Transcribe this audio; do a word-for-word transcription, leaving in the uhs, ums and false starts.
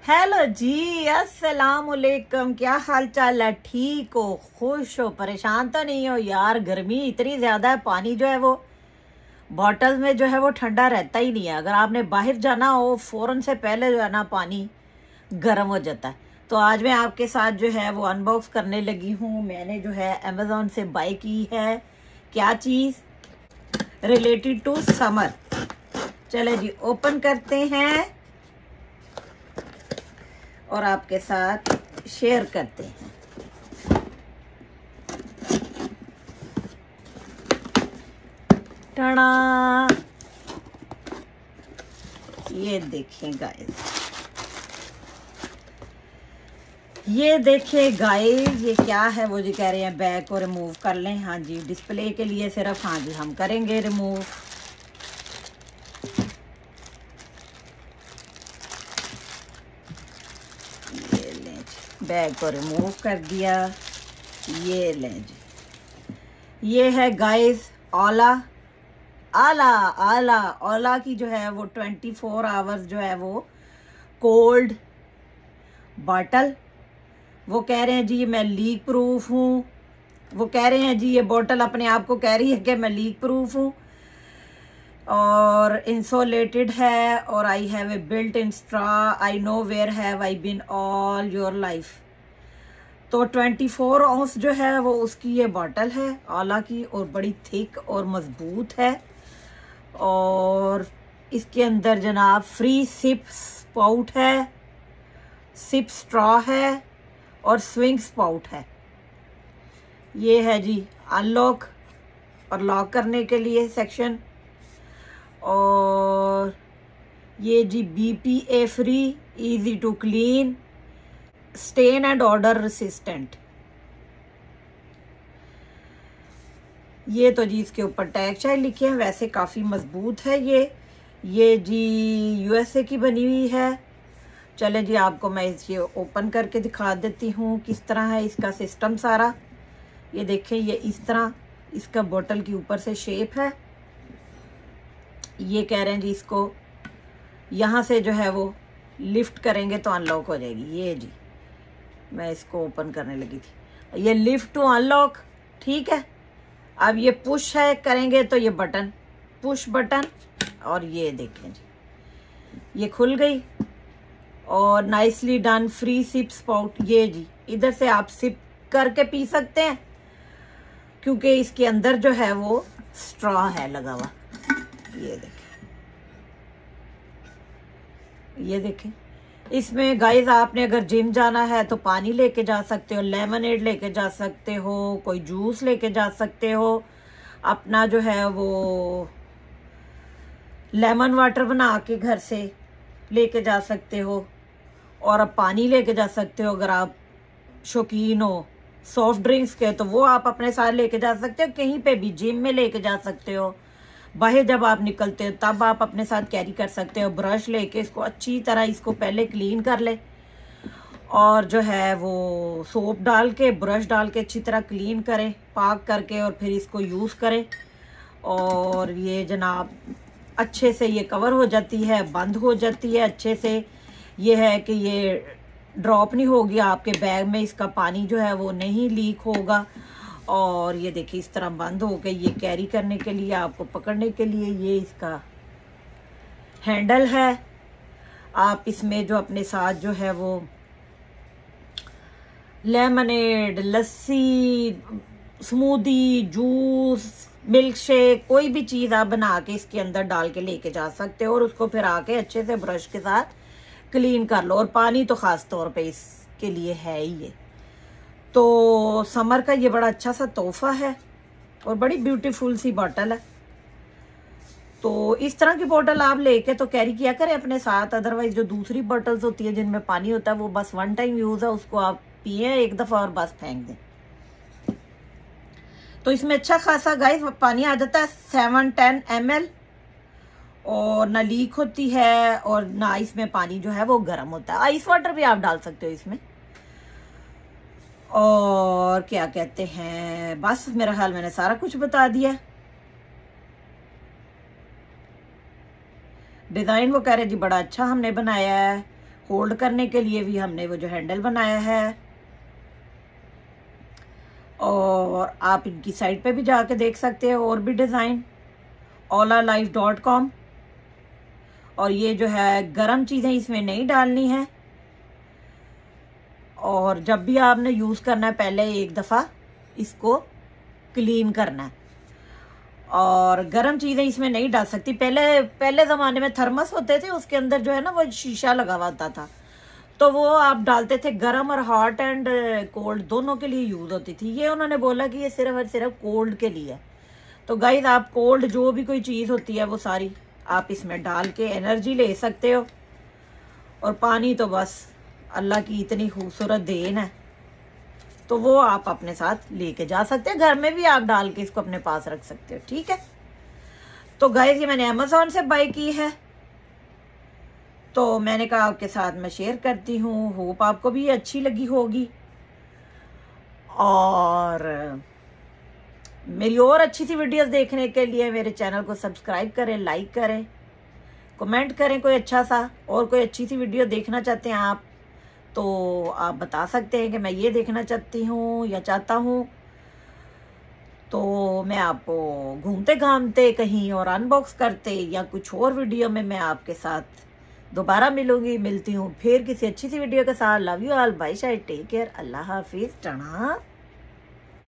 Hello जी, अस्सलाम वालेकुम। क्या हाल चाल है? ठीक हो, खुश हो, परेशान तो नहीं हो? यार गर्मी इतनी ज्यादा है, पानी जो है वो बॉटल में जो है वो ठंडा रहता ही नहीं है। अगर आपने बाहर जाना हो फौरन से पहले जो है ना पानी गर्म हो जाता है। तो आज मैं आपके साथ जो है वो अनबॉक्स करने लगी हूँ। मैंने जो है अमेजोन से बाय की है क्या चीज़ रिलेटेड टू समर। चले जी ओपन करते हैं और आपके साथ शेयर करते हैं। टाड़ा, ये देखें गाइस, ये देखें गाइस, ये क्या है? वो जी कह रहे हैं बैग को रिमूव कर लें। हाँ जी, डिस्प्ले के लिए सिर्फ। हाँ जी, हम करेंगे रिमूव। ये लें जी, बैग को रिमूव कर दिया। ये लें जी, ये है गाइस ओला आला आला ओला की जो है वो ट्वेंटी फोर आवर्स जो है वो कोल्ड बॉटल। वो कह रहे हैं जी मैं लीक प्रूफ हूँ। वो कह रहे हैं जी ये बोतल अपने आप को कह रही है कि मैं लीक प्रूफ हूँ और इंसुलेटेड है और I have a built in straw, I know where have I been all your life. तो ट्वेंटी फोर ऑन्स जो है वो उसकी ये बॉटल है ओला की और बड़ी थिक और मजबूत है। और इसके अंदर जनाब फ्री सिप स्पाउट है, सिप स्ट्रॉ है और स्विंग स्पाउट है। ये है जी अनलॉक और लॉक करने के लिए सेक्शन। और ये जी BPA free, easy to clean, stain and odour resistant. ये तो जी इसके ऊपर टैग शायद लिखे हैं, वैसे काफ़ी मजबूत है ये। ये जी यूएसए की बनी हुई है। चले जी आपको मैं इसे ओपन करके दिखा देती हूँ किस तरह है इसका सिस्टम सारा। ये देखें, ये इस तरह इसका बोतल के ऊपर से शेप है। ये कह रहे हैं जी इसको यहाँ से जो है वो लिफ्ट करेंगे तो अनलॉक हो जाएगी। ये जी मैं इसको ओपन करने लगी थी, ये लिफ्ट टू अनलॉक, ठीक है। अब ये पुश है करेंगे तो ये बटन, पुश बटन, और ये देखें जी ये खुल गई। और nicely done, free sip spout. ये जी इधर से आप सिप करके पी सकते हैं क्योंकि इसके अंदर जो है वो स्ट्रॉ है लगा हुआ। ये देखें, ये देखें। इसमें गाइस आपने अगर जिम जाना है तो पानी लेके जा सकते हो, लेमनेड लेके जा सकते हो, कोई जूस लेके जा सकते हो, अपना जो है वो लेमन वाटर बना के घर से लेके जा सकते हो। और अब पानी लेके जा सकते हो। अगर आप शौकीन हो सॉफ्ट ड्रिंक्स के तो वो आप अपने साथ लेके जा सकते हो, कहीं पे भी जिम में लेके जा सकते हो। बाहर जब आप निकलते हो तब आप अपने साथ कैरी कर सकते हो। ब्रश लेके इसको अच्छी तरह इसको पहले क्लीन कर ले और जो है वो सोप डाल के ब्रश डाल के अच्छी तरह क्लीन करें पाक करके और फिर इसको यूज़ करें। और ये जनाब अच्छे से ये कवर हो जाती है, बंद हो जाती है अच्छे से। ये है कि ये ड्रॉप नहीं होगी आपके बैग में, इसका पानी जो है वो नहीं लीक होगा। और ये देखिए इस तरह बंद हो गई। ये कैरी करने के लिए, आपको पकड़ने के लिए ये इसका हैंडल है। आप इसमें जो अपने साथ जो है वो lemonade, lassi, smoothie, juice, milkshake, कोई भी चीज़ आप बना के इसके अंदर डाल के लेके जा सकते हो और उसको फिर आके अच्छे से ब्रश के साथ क्लीन कर लो। और पानी तो ख़ास तौर पे इसके लिए है ही ये। तो समर का ये बड़ा अच्छा सा तोहफा है और बड़ी ब्यूटीफुल सी बॉटल है। तो इस तरह की बॉटल आप लेके तो कैरी किया करें अपने साथ। अदरवाइज जो दूसरी बॉटल्स होती है जिनमें पानी होता है वो बस वन टाइम यूज़ है, उसको आप पिए एक दफ़ा और बस फेंक दें। तो इसमें अच्छा खासा गाइस पानी आ जाता है, सेवन टेन एम एल, और ना लीक होती है और ना इसमें पानी जो है वो गर्म होता है। आइस वाटर भी आप डाल सकते हो इसमें। और क्या कहते हैं, बस मेरा ख्याल मैंने सारा कुछ बता दिया। डिज़ाइन वो कह रहे जी बड़ा अच्छा हमने बनाया है, होल्ड करने के लिए भी हमने वो जो हैंडल बनाया है। और आप इनकी साइट पे भी जाके देख सकते हो और भी design, Owala life dot com. और ये जो है गरम चीज़ें इसमें नहीं डालनी है, और जब भी आपने यूज़ करना है पहले एक दफ़ा इसको क्लीन करना है। और गरम चीज़ें इसमें नहीं डाल सकती। पहले पहले ज़माने में थर्मस होते थे, उसके अंदर जो है ना वो शीशा लगा हुआ होता था, तो वो आप डालते थे। गरम और हॉट एंड कोल्ड दोनों के लिए यूज़ होती थी। ये उन्होंने बोला कि ये सिर्फ और सिर्फ कोल्ड के लिए है। तो गाइस आप कोल्ड जो भी कोई चीज़ होती है वो सारी आप इसमें डाल के एनर्जी ले सकते हो। और पानी तो बस अल्लाह की इतनी खूबसूरत देन है, तो वो आप अपने साथ लेके जा सकते हैं। घर में भी आप डाल के इसको अपने पास रख सकते हो, ठीक है। तो गाइस ये मैंने अमेज़ॉन से बाय की है, तो मैंने कहा आपके साथ मैं शेयर करती हूँ। होप आपको भी अच्छी लगी होगी। और मेरी और अच्छी सी वीडियोस देखने के लिए मेरे चैनल को सब्सक्राइब करें, लाइक करें, कमेंट करें। कोई अच्छा सा और कोई अच्छी सी वीडियो देखना चाहते हैं आप, तो आप बता सकते हैं कि मैं ये देखना चाहती हूँ या चाहता हूँ। तो मैं आपको घूमते घामते कहीं और अनबॉक्स करते या कुछ और वीडियो में मैं आपके साथ दोबारा मिलूंगी। मिलती हूँ फिर किसी अच्छी सी वीडियो के साथ। Love you all, bye, take care, अल्लाह हाफिज, टाटा।